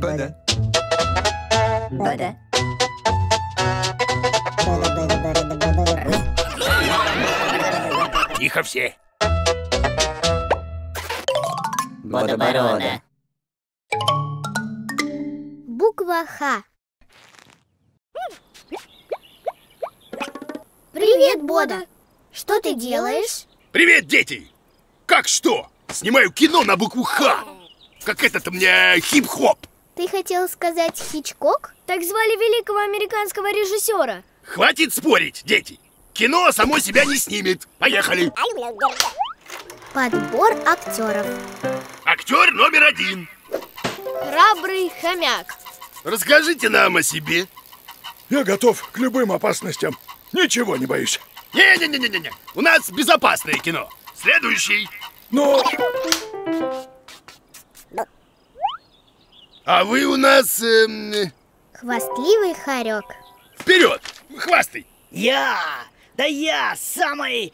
Бода. Бода. Тихо все. Бода-борода. Буква Х. Привет, Бода. Что ты делаешь? Привет, дети! Как что? Снимаю кино на букву Х. Как этот у меня хип-хоп. Ты хотел сказать Хичкок? Так звали великого американского режиссера. Хватит спорить, дети. Кино само себя не снимет. Поехали. Подбор актеров. Актер номер 1. Храбрый хомяк. Расскажите нам о себе. Я готов к любым опасностям. Ничего не боюсь. Не-не-не-не-не. У нас безопасное кино. Следующий. Но... А вы у нас... Хвастливый хорек. Вперед! Хвастай! Я самый...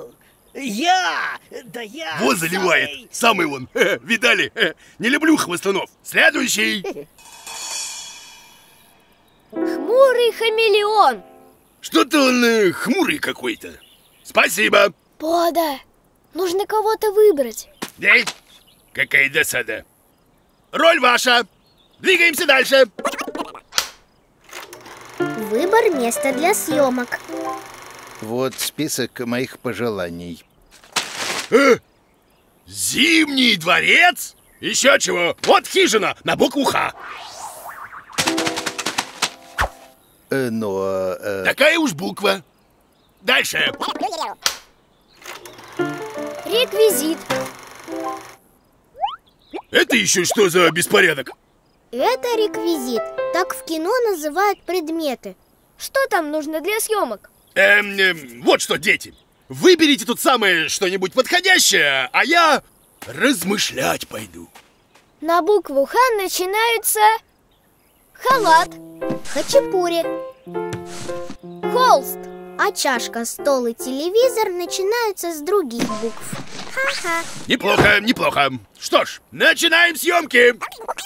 Вот заливает. Самый он. Видали? Не люблю хвостунов. Следующий. Хмурый хамелеон. Что-то он хмурый какой-то. Спасибо. Бода, нужно кого-то выбрать. Эй, какая досада. Роль ваша. Двигаемся дальше. Выбор места для съемок. Вот список моих пожеланий. Зимний дворец? Еще чего? Вот хижина на букву Х. Такая уж буква. Дальше. Реквизит. Это еще что за беспорядок? Это реквизит. Так в кино называют предметы. Что там нужно для съемок? Вот что, дети. Выберите тут самое что-нибудь подходящее, а я размышлять пойду. На букву Х начинаются халат, Хачапури. холст. А чашка, стол и телевизор начинаются с других букв. Ха-ха. Неплохо, неплохо. Что ж, начинаем съемки.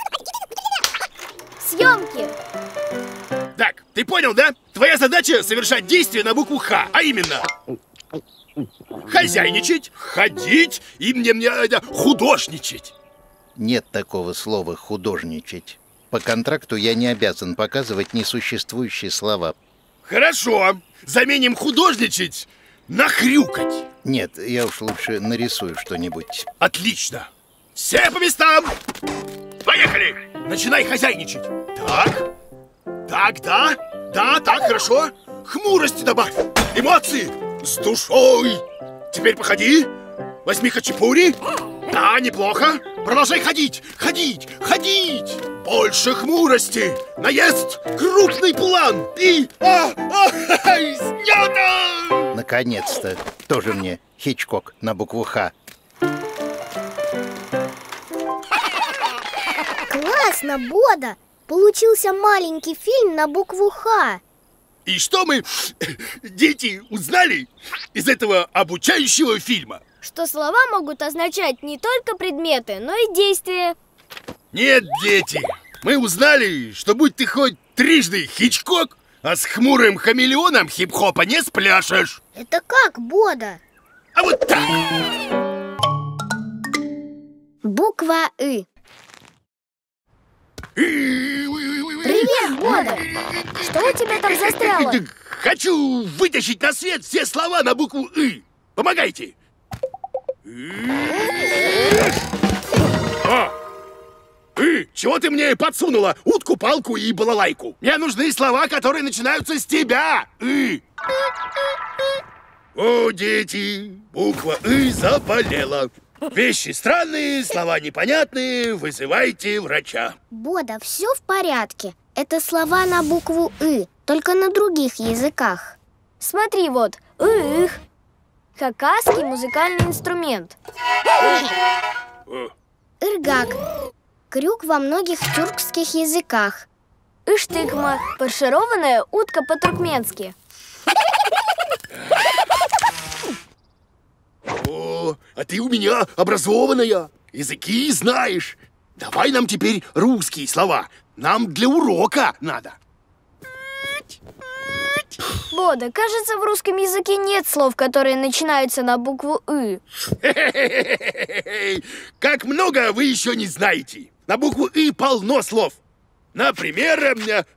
Съемки. Так, ты понял, да? Твоя задача совершать действие на букву Х, а именно хозяйничать, ходить и художничать. Нет такого слова «художничать». По контракту я не обязан показывать несуществующие слова. Хорошо, заменим художничать на хрюкать. Нет, я уж лучше нарисую что-нибудь. Отлично. Все по местам. Поехали. Начинай хозяйничать. Так, так, хорошо. Хмурости добавь. Эмоции. С душой. Теперь походи. Возьми хачапури. Да, неплохо. Продолжай ходить. Больше хмурости. Наезд. Крупный план. И... снято! Наконец-то. Тоже мне Хичкок на букву Х. Классно, Бода! Получился маленький фильм на букву Х. И что мы, дети, узнали из этого обучающего фильма? Что слова могут означать не только предметы, но и действия. Нет, дети, мы узнали, что будь ты хоть трижды Хичкок, а с хмурым хамелеоном хип-хопа не спляшешь. Это как, Бода? А вот так. Буква И. Привет, Бода! Что у тебя там застряло? Хочу вытащить на свет все слова на букву И. Помогайте. Чего ты мне подсунула? Утку, палку и балалайку. Мне нужны слова, которые начинаются с тебя. О, дети, буква И заболела. Вещи странные, слова непонятные, вызывайте врача. Бода, все в порядке. Это слова на букву И, только на других языках. Смотри, вот, их. Хакасский музыкальный инструмент. Иргак. Крюк во многих тюркских языках. Иштыгма. Фаршированная утка по-туркменски. О, а ты у меня образованная. Языки знаешь. Давай нам теперь русские слова. Нам для урока надо. Бода, кажется, в русском языке нет слов, которые начинаются на букву «ы». Как много вы еще не знаете. На букву «и» полно слов. Например,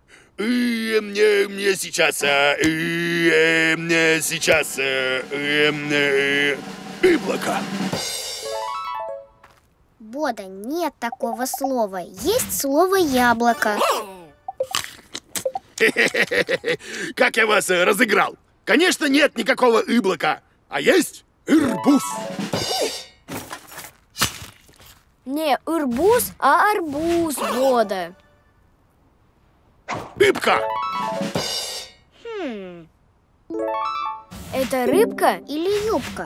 сейчас «иблоко». Бода, нет такого слова. Есть слово «яблоко». Как я вас разыграл? Конечно, нет никакого «иблока», а есть «ирбуз». Не «ирбуз», а «арбуз», Бода. «Рыбка». Это рыбка? Или юбка?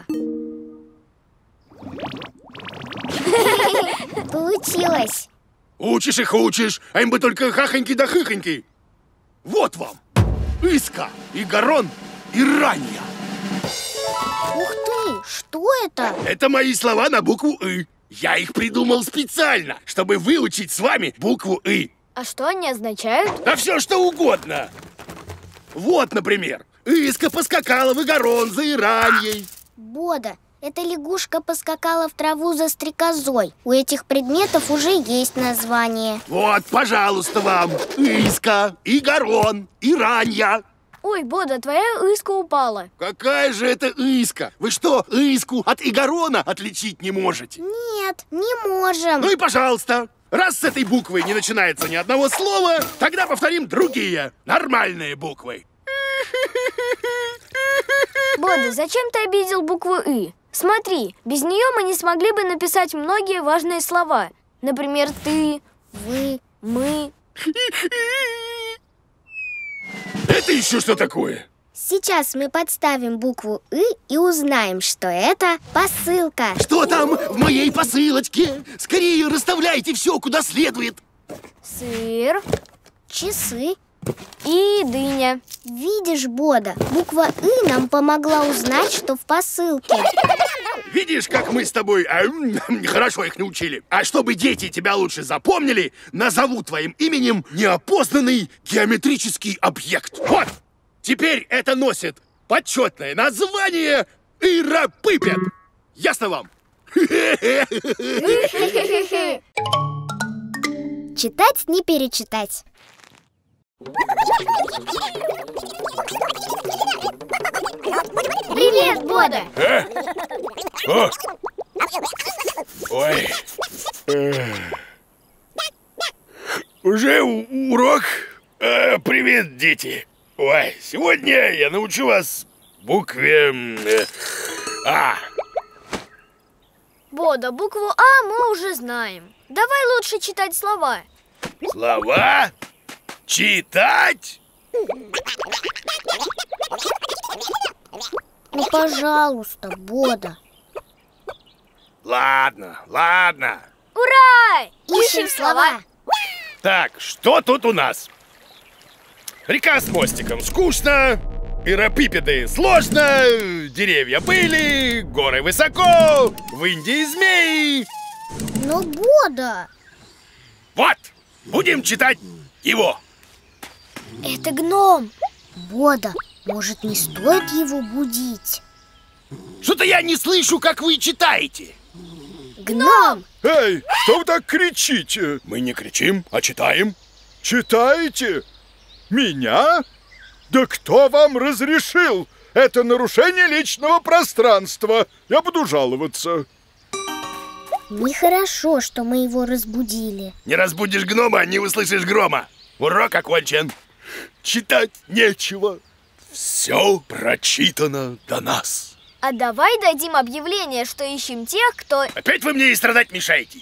Получилось. Учишь их учишь, а им бы только хахоньки да хыхоньки. Вот вам «иска», и «гарон», и «ранья». Ух ты, что это? Это мои слова на букву «и». Я их придумал специально, чтобы выучить с вами букву «и». А что они означают? Да все что угодно. Вот, например, «иска поскакала в Игарон за Ираньей». Бода, эта лягушка поскакала в траву за стрекозой. У этих предметов уже есть название. Вот, пожалуйста, вам «иска», «Игарон», «Иранья». Ой, Бода, твоя иска упала. Какая же это «иска»? Вы что, «иску» от «Игарона» отличить не можете? Нет, не можем. Ну и пожалуйста. Раз с этой буквы не начинается ни одного слова, тогда повторим другие, нормальные буквы. Бода, зачем ты обидел букву «и»? Смотри, без нее мы не смогли бы написать многие важные слова. Например, ты, Вы. мы. Это еще что такое? Сейчас мы подставим букву «и» и узнаем, что это посылка. Что там в моей посылочке? Скорее расставляйте все, куда следует. Сыр Часы. и дыня. Видишь, Бода, буква «и» нам помогла узнать, что в посылке. Видишь, как мы с тобой хорошо их научили. А чтобы дети тебя лучше запомнили, назову твоим именем неопознанный геометрический объект. Вот! Теперь это носит почетное название Ирапыпет. Ясно вам? Читать не перечитать. Привет, Бода! О! Ой. Уже урок? Привет, дети. Ой, сегодня я научу вас букве А. Бода, букву «а» мы уже знаем. Давай лучше читать слова. Слова? Читать? Ну, пожалуйста, Бода. Ладно, ладно. Ура! Ищем слова. Так, что тут у нас? Река с мостиком скучно, Ирапипеды сложно, деревья были, горы высоко, в Индии змеи. Но, Бода, Вот, будем читать его. Это гном. Бода, может, не стоит его будить? Что-то я не слышу, как вы читаете. Гном! Эй, что вы так кричите? Мы не кричим, а читаем. Читаете? Меня? Да кто вам разрешил? Это нарушение личного пространства. Я буду жаловаться. Нехорошо, что мы его разбудили. Не разбудишь гнома, не услышишь грома. Урок окончен. Читать нечего. Все прочитано до нас. А давай дадим объявление, что ищем тех, кто... Опять вы мне и страдать мешаете.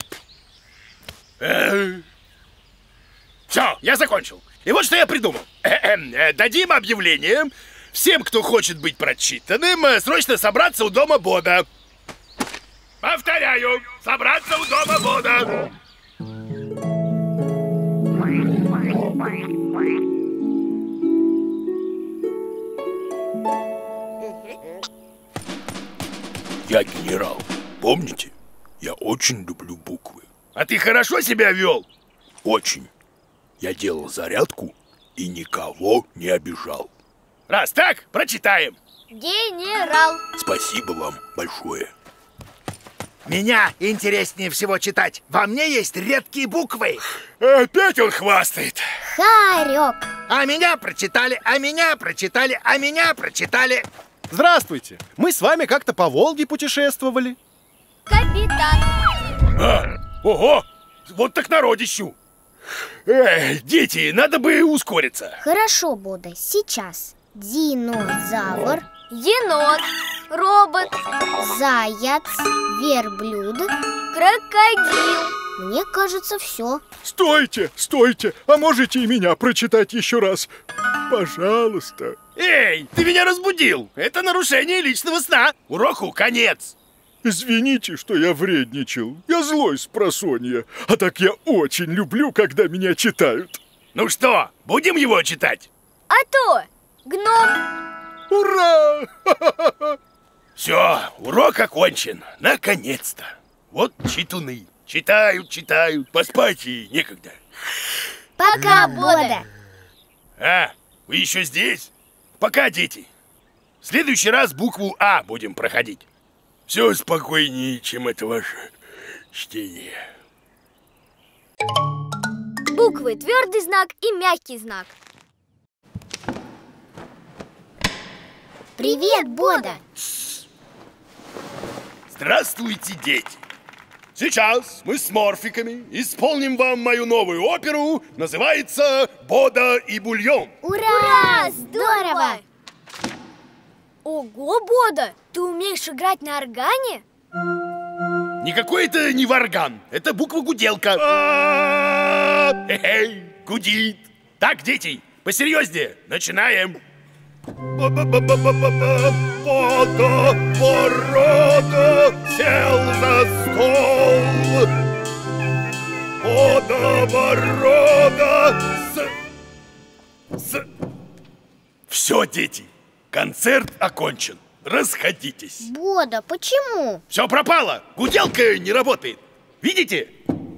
Все, я закончил. И вот что я придумал. Дадим объявление. Всем, кто хочет быть прочитанным, срочно собраться у дома Бода. Повторяю, собраться у дома Бода. Я генерал. Помните? Я очень люблю буквы. А ты хорошо себя вел? Очень. Я делал зарядку и никого не обижал. Раз так, прочитаем. Генерал. Спасибо вам большое. Меня интереснее всего читать. Во мне есть редкие буквы. Опять он хвастает. Хорек. А меня прочитали, а меня прочитали, а меня прочитали. Здравствуйте! Мы с вами как-то по Волге путешествовали. Капитан. Ого! Вот так народищу. Дети, надо бы ускориться. Хорошо, Бода, сейчас. Динозавр, Енот. Робот. заяц, верблюд. Крокодил. Мне кажется, все. Стойте, стойте! А можете и меня прочитать еще раз? Пожалуйста. Эй, ты меня разбудил. Это нарушение личного сна. Уроку конец. Извините, что я вредничал. Я злой спросонья. А так я очень люблю, когда меня читают. Ну что, будем его читать? А то. Гном. Ура! Все, урок окончен. Наконец-то. Вот читуны. Читают, читают. Поспать и некогда. Пока, Бода. А, вы еще здесь? Пока, дети. В следующий раз букву А будем проходить. Все спокойнее, чем это ваше чтение. Буквы твердый знак и мягкий знак. Привет, Бода. Здравствуйте, дети. Сейчас мы с морфиками исполним вам мою новую оперу. Называется «Бода и бульон». Ура! Здорово! Ого, Бода, ты умеешь играть на органе? Никакой это не варган, это буква-гуделка. Эй, гудит. Так, дети, посерьезнее, начинаем. Бода-борода сел за стол. Бода-борода Все, дети, концерт окончен. Расходитесь. Бода, почему? Все пропало, гуделка не работает. Видите?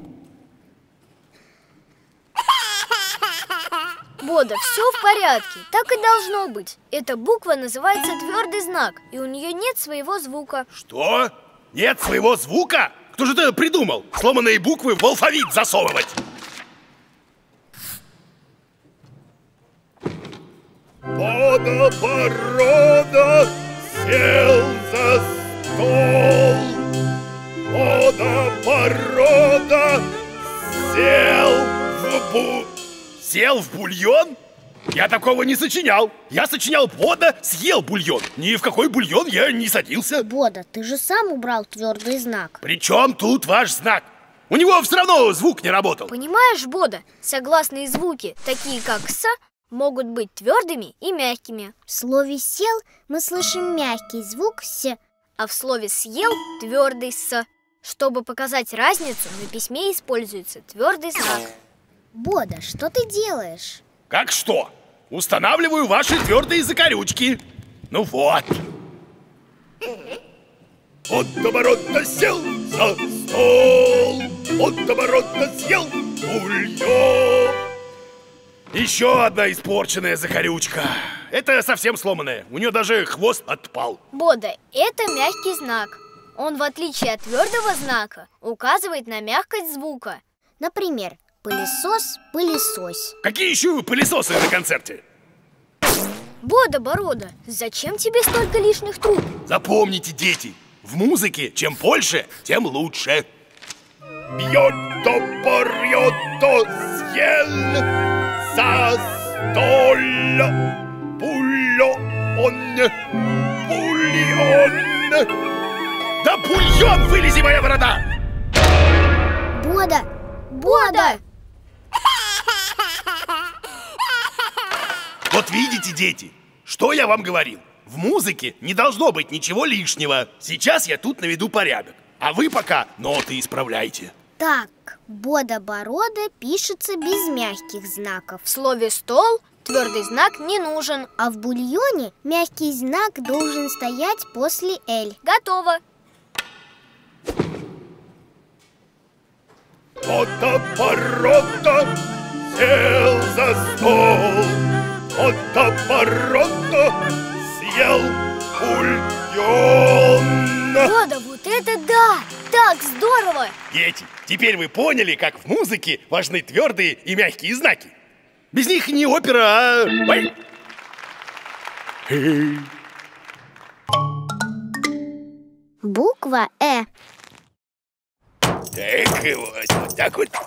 Бода, все в порядке, так и должно быть. Эта буква называется твердый знак, и у нее нет своего звука. Что? Нет своего звука? Кто же это придумал? Сломанные буквы в алфавит засовывать. Бода-борода сел за стол. Бода-борода сел в бульон? Я такого не сочинял. Я сочинял «Бода съел бульон». Ни в какой бульон я не садился. Бода, ты же сам убрал твердый знак. При чем тут ваш знак? У него все равно звук не работал. Понимаешь, Бода, согласные звуки, такие как «с», могут быть твердыми и мягкими. В слове «сел» мы слышим мягкий звук «с». А в слове «съел» твердый «с». Чтобы показать разницу, на письме используется твердый знак. Бода, что ты делаешь? Как что? Устанавливаю ваши твердые закорючки. Ну вот. Бода-борода сел за стол. Бода-борода съел бульон. Еще одна испорченная закорючка. Это совсем сломанная. У нее даже хвост отпал. Бода, это мягкий знак. Он, в отличие от твердого знака, указывает на мягкость звука. Например, пылесос, пылесось. Какие еще пылесосы на концерте? Бода-борода, зачем тебе столько лишних труб? Запомните, дети, в музыке чем больше, тем лучше. Бьет-то-порет-то съел за стол. Бульон. Да бульон, вылези, моя борода! Бода! Бода! Вот видите, дети, что я вам говорил? В музыке не должно быть ничего лишнего. Сейчас я тут наведу порядок. А вы пока ноты исправляйте. Так, Бода-борода пишется без мягких знаков. В слове «стол» твердый знак не нужен. А в бульоне мягкий знак должен стоять после «л». Готово. Отто-Паротто сел за стол. Отто-Паротто съел бульон. Бода, вот это да! Так здорово! Дети, теперь вы поняли, как в музыке важны твердые и мягкие знаки. Без них не опера, а... Ой. Буква «Э». Так, вот так вот.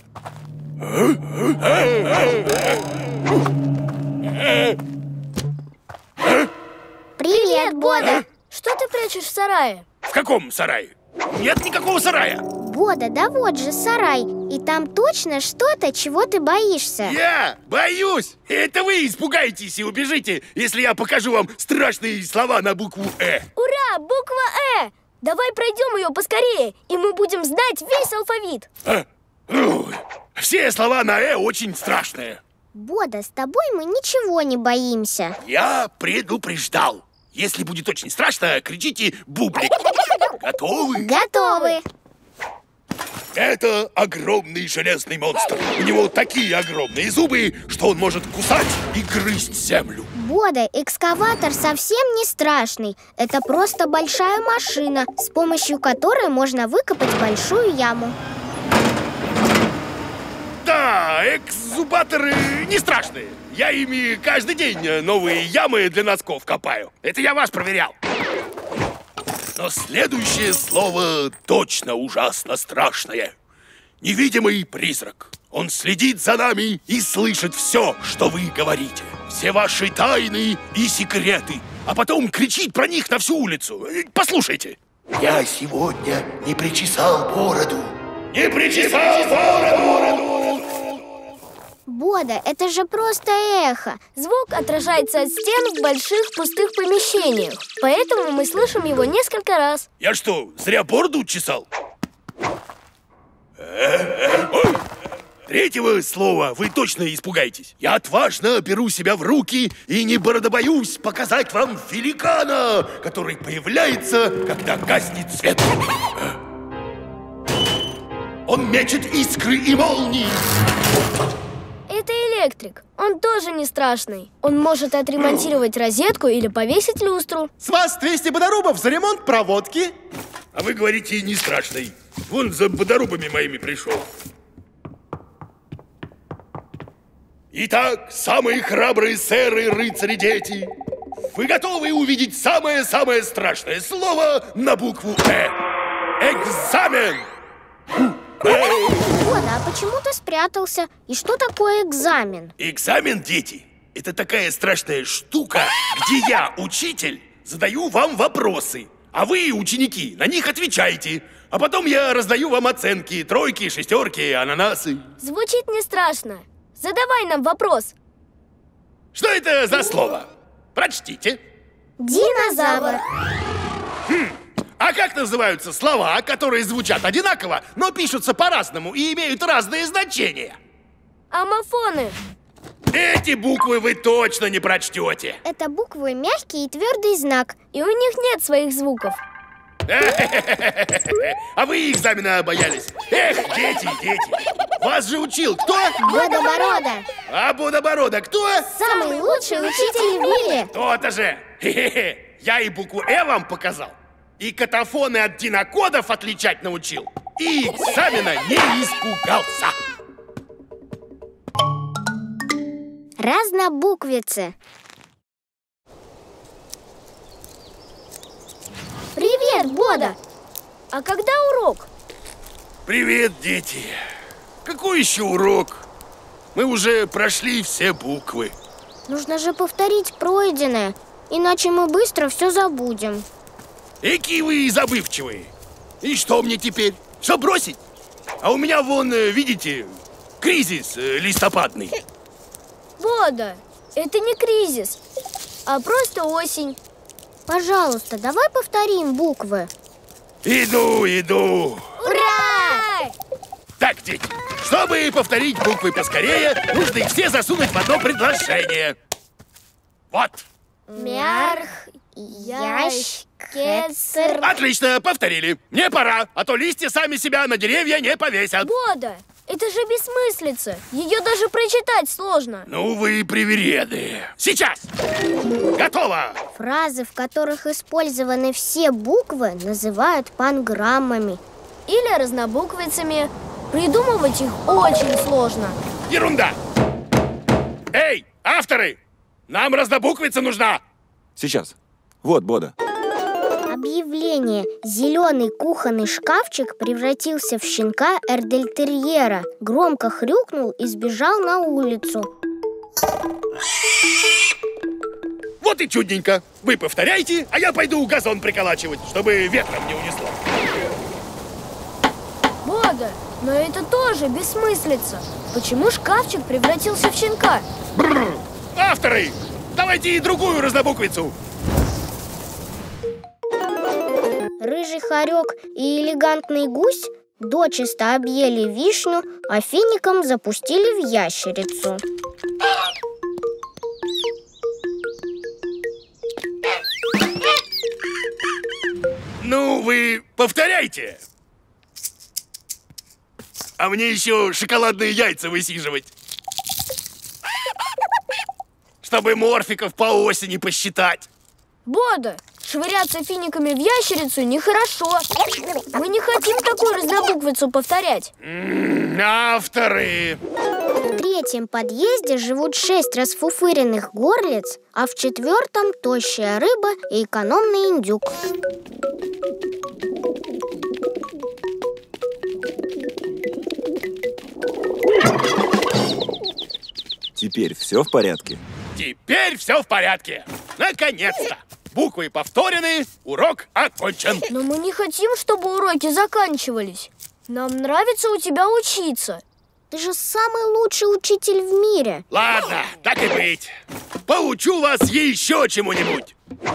Привет, Бода. Что ты прячешь в сарае? В каком сарае? Нет никакого сарая. Бода, да вот же сарай. И там точно что-то, чего ты боишься. Я боюсь. Это вы испугаетесь и убежите, если я покажу вам страшные слова на букву «Э». Ура, буква «Э». Давай пройдем ее поскорее, и мы будем знать весь алфавит. Ой, все слова на «Э» очень страшные. Бода, с тобой мы ничего не боимся. Я предупреждал. Если будет очень страшно, кричите «Бублик». Готовы? Готовы. Это огромный железный монстр. У него такие огромные зубы, что он может кусать и грызть землю. Бода, экскаватор совсем не страшный. Это просто большая машина, с помощью которой можно выкопать большую яму. Да, экзубаторы не страшные. Я ими каждый день новые ямы для носков копаю. Это я вас проверял. Но следующее слово точно ужасно страшное. Невидимый призрак. Он следит за нами и слышит все, что вы говорите. Все ваши тайны и секреты. А потом кричит про них на всю улицу. Послушайте. Я сегодня не причесал бороду. Не причесал бороду! Бода, это же просто эхо. Звук отражается от стен в больших пустых помещениях, поэтому мы слышим его несколько раз. Я что, зря бороду чесал? Ой. Третьего слова вы точно испугаетесь. Я отважно беру себя в руки и не бородобоюсь показать вам великана, который появляется, когда гаснет свет. Он мечет искры и молнии. Это электрик. Он тоже не страшный. Он может отремонтировать розетку или повесить люстру. С вас 200 бодорубов за ремонт проводки. А вы говорите, не страшный. Вон за бодорубами моими пришел. Итак, самые храбрые сэры, рыцари, дети, вы готовы увидеть самое-самое страшное слово на букву «Э»? Экзамен! Бода, а почему ты спрятался? И что такое экзамен? Экзамен, дети, это такая страшная штука, где я, учитель, задаю вам вопросы, а вы, ученики, на них отвечаете. А потом я раздаю вам оценки: тройки, шестерки, ананасы. Звучит не страшно. Задавай нам вопрос. Что это за слово? Прочтите. Динозавр. А как называются слова, которые звучат одинаково, но пишутся по-разному и имеют разные значения? Амофоны. Эти буквы вы точно не прочтете. Это буквы мягкий и твердый знак. И у них нет своих звуков. А вы экзамена боялись. Эх, дети, вас же учил кто? Бода-борода. А Бода-борода кто? Самый лучший учитель в мире. То-то же. Я и букву «Э» вам показал, и катафоны от динокодов отличать научил, и экзамена не испугался. Разнобуквицы. Привет, Бода! А когда урок? Привет, дети. Какой еще урок? Мы уже прошли все буквы. Нужно же повторить пройденное, иначе мы быстро все забудем. Какие вы забывчивые. И что мне теперь? Все бросить? А у меня вон, видите, кризис листопадный. Бода, это не кризис, а просто осень. Пожалуйста, давай повторим буквы. Иду. Ура! Так, дети, чтобы повторить буквы поскорее, нужно их все засунуть в одно предложение. Вот. Мярх, Ящ-кецер. Отлично, повторили. Мне пора, а то листья сами себя на деревья не повесят. Бода, это же бессмыслица. Ее даже прочитать сложно. Ну вы привереды. Сейчас! Готово! Фразы, в которых использованы все буквы, называют панграммами. Или разнобуквицами. Придумывать их очень сложно. Ерунда! Эй, авторы! Нам разнобуквица нужна! Сейчас. Вот, Бода. Объявление. Зеленый кухонный шкафчик превратился в щенка эрдельтерьера. Громко хрюкнул и сбежал на улицу. Вот и чудненько. Вы повторяйте, а я пойду газон приколачивать, чтобы ветром не унесло. Бода, но это тоже бессмыслица. Почему шкафчик превратился в щенка? Бррр. Авторы, давайте и другую разнобуквицу. Рыжий хорек и элегантный гусь дочисто объели вишню, а фиником запустили в ящерицу. Ну, вы повторяйте. А мне еще шоколадные яйца высиживать. Чтобы морфиков по осени посчитать. Бода, швыряться финиками в ящерицу нехорошо. Мы не хотим такую разнобуквицу повторять. Авторы! В третьем подъезде живут 6 расфуфыренных горлиц, а в четвертом тощая рыба и экономный индюк. Теперь все в порядке? Теперь все в порядке. Наконец-то! Буквы повторены, урок окончен. Но мы не хотим, чтобы уроки заканчивались. Нам нравится у тебя учиться. Ты же самый лучший учитель в мире. Ладно, так и быть. Поучу вас еще чему-нибудь.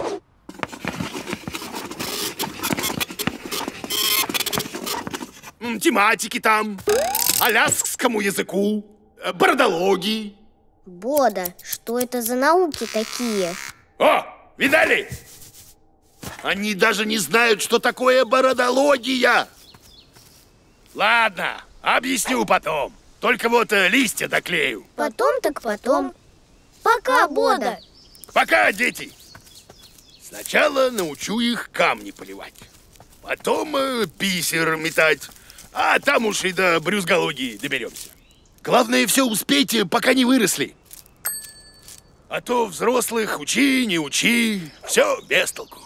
Тематики там, аляскскому языку, бородологии. Бода, что это за науки такие? О, видали? Они даже не знают, что такое бородология. Ладно, объясню потом. Только вот листья доклею. Потом так потом. Пока, Бода. Пока, дети. Сначала научу их камни поливать. Потом бисер метать. А там уж и до брюзгологии доберемся. Главное, все успейте, пока не выросли. А то взрослых учи, не учи, все без толку.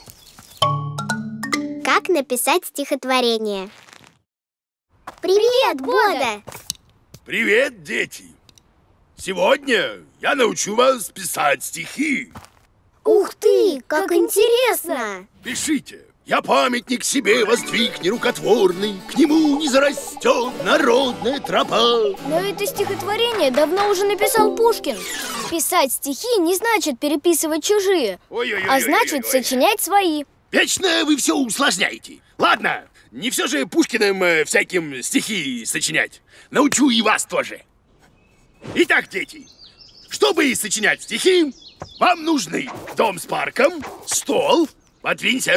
Как написать стихотворение? Привет, Бода! Привет, дети! Сегодня я научу вас писать стихи. Ух ты, как интересно! Пишите. Я памятник себе воздвиг нерукотворный, к нему не зарастет народная тропа. Но это стихотворение давно уже написал Пушкин. Писать стихи не значит переписывать чужие, а значит сочинять свои. Вечно вы все усложняете. Ладно, не все же Пушкиным всяким стихи сочинять. Научу и вас тоже. Итак, дети, чтобы сочинять стихи, вам нужны дом с парком, стол, подвинься.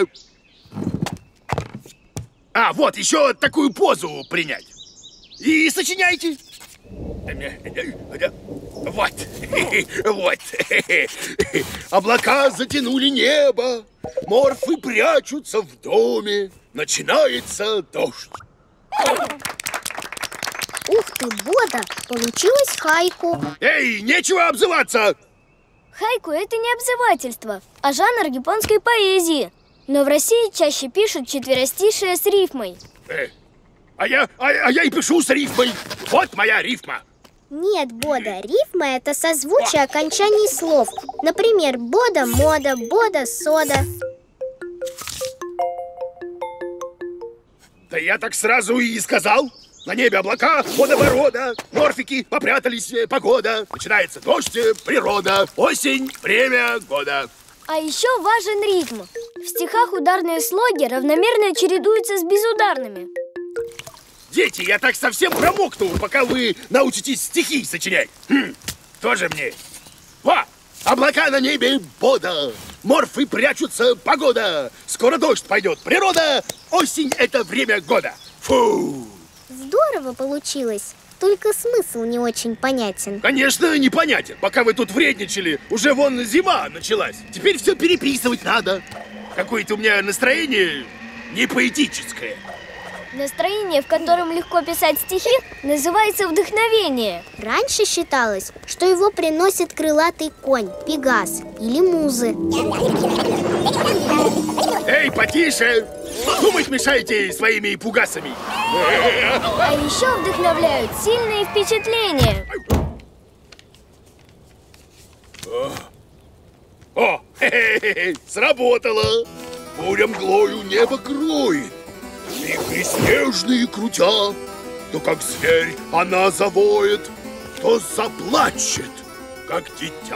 А, вот, еще такую позу принять. И сочиняйте. Вот, вот. Облака затянули небо, морфы прячутся в доме, начинается дождь. Ух ты, Бода, получилось хайку. Эй, нечего обзываться. Хайку – это не обзывательство, а жанр японской поэзии. Но в России чаще пишут четверостишие с рифмой. А я и пишу с рифмой. Вот моя рифма. Нет, Бода, рифма – это созвучие окончаний слов. Например, бода, мода, бода, сода. Да я так сразу и сказал. На небе облака, водоворота, морфики попрятались, погода. Начинается дождь, природа, осень, время года. А еще важен ритм. В стихах ударные слоги равномерно чередуются с безударными. Дети, я так совсем промокну, пока вы научитесь стихи сочинять. Тоже мне. Во! Облака на небе, бода. морфы прячутся, погода. Скоро дождь пойдет, природа. Осень — это время года. Фу! Здорово получилось. Только смысл не очень понятен. Конечно, непонятен. Пока вы тут вредничали, уже вон зима началась. Теперь все переписывать надо. Какое-то у меня настроение не поэтическое. Настроение, в котором легко писать стихи, называется вдохновение. Раньше считалось, что его приносит крылатый конь, Пегас или музы. Эй, потише! Думать мешаете своими пугасами. А еще вдохновляют сильные впечатления. О, сработало! Буря мглою небо кроет, вихри снежные крутя. То как зверь она завоет, то заплачет, как дитя.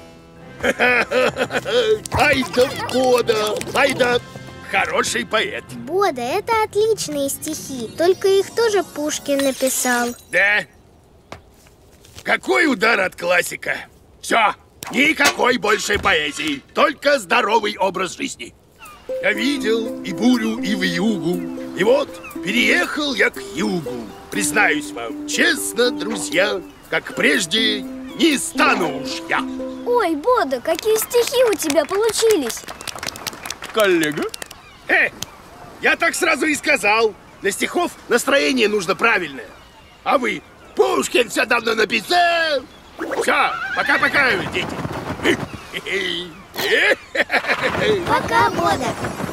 Ай да Бода, ай да хороший поэт. Бода, это отличные стихи, только их тоже Пушкин написал. Да? Какой удар от классика. Все, никакой больше поэзии, только здоровый образ жизни. Я видел и бурю, и вьюгу, и вот переехал я к югу. Признаюсь вам честно, друзья, как прежде не стану уж я. Ой, Бода, какие стихи у тебя получились. Коллега? Я так сразу и сказал. Для стихов настроение нужно правильное. А вы, Пушкин все давно написал. Все, пока-пока, дети. Пока, Бода.